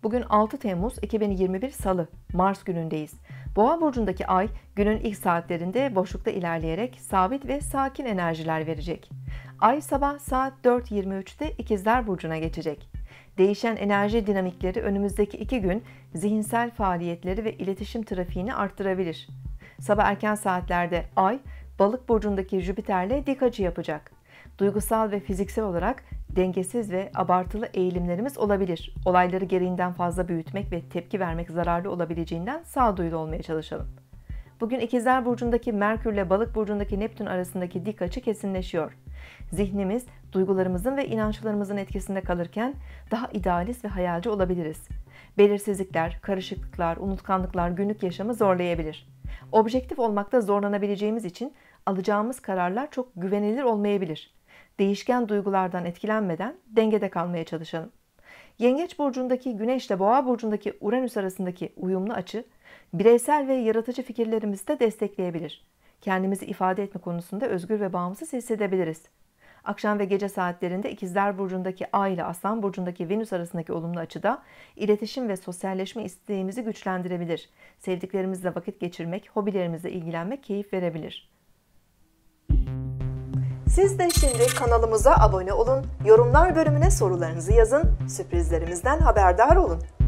Bugün 6 Temmuz 2021 Salı, Mars günündeyiz. Boğa burcundaki ay günün ilk saatlerinde boşlukta ilerleyerek sabit ve sakin enerjiler verecek. Ay sabah saat 4:23'te İkizler Burcu'na geçecek. Değişen enerji dinamikleri önümüzdeki 2 gün zihinsel faaliyetleri ve iletişim trafiğini arttırabilir. Sabah erken saatlerde Ay, Balık burcundaki Jüpiter'le dik açı yapacak. Duygusal ve fiziksel olarak dengesiz ve abartılı eğilimlerimiz olabilir. Olayları gereğinden fazla büyütmek ve tepki vermek zararlı olabileceğinden sağduyulu olmaya çalışalım. Bugün İkizler Burcu'ndaki Merkür ile Balık burcundaki Neptün arasındaki dik açı kesinleşiyor. Zihnimiz, duygularımızın ve inançlarımızın etkisinde kalırken daha idealist ve hayalci olabiliriz. Belirsizlikler, karışıklıklar, unutkanlıklar günlük yaşamı zorlayabilir. Objektif olmakta zorlanabileceğimiz için alacağımız kararlar çok güvenilir olmayabilir. Değişken duygulardan etkilenmeden dengede kalmaya çalışalım. Yengeç burcundaki Güneş ile Boğa burcundaki Uranüs arasındaki uyumlu açı, bireysel ve yaratıcı fikirlerimizi de destekleyebilir. Kendimizi ifade etme konusunda özgür ve bağımsız hissedebiliriz. Akşam ve gece saatlerinde İkizler Burcu'ndaki Ay ile Aslan Burcu'ndaki Venüs arasındaki olumlu açıda iletişim ve sosyalleşme isteğimizi güçlendirebilir. Sevdiklerimizle vakit geçirmek, hobilerimizle ilgilenmek keyif verebilir. Siz de şimdi kanalımıza abone olun, yorumlar bölümüne sorularınızı yazın, sürprizlerimizden haberdar olun.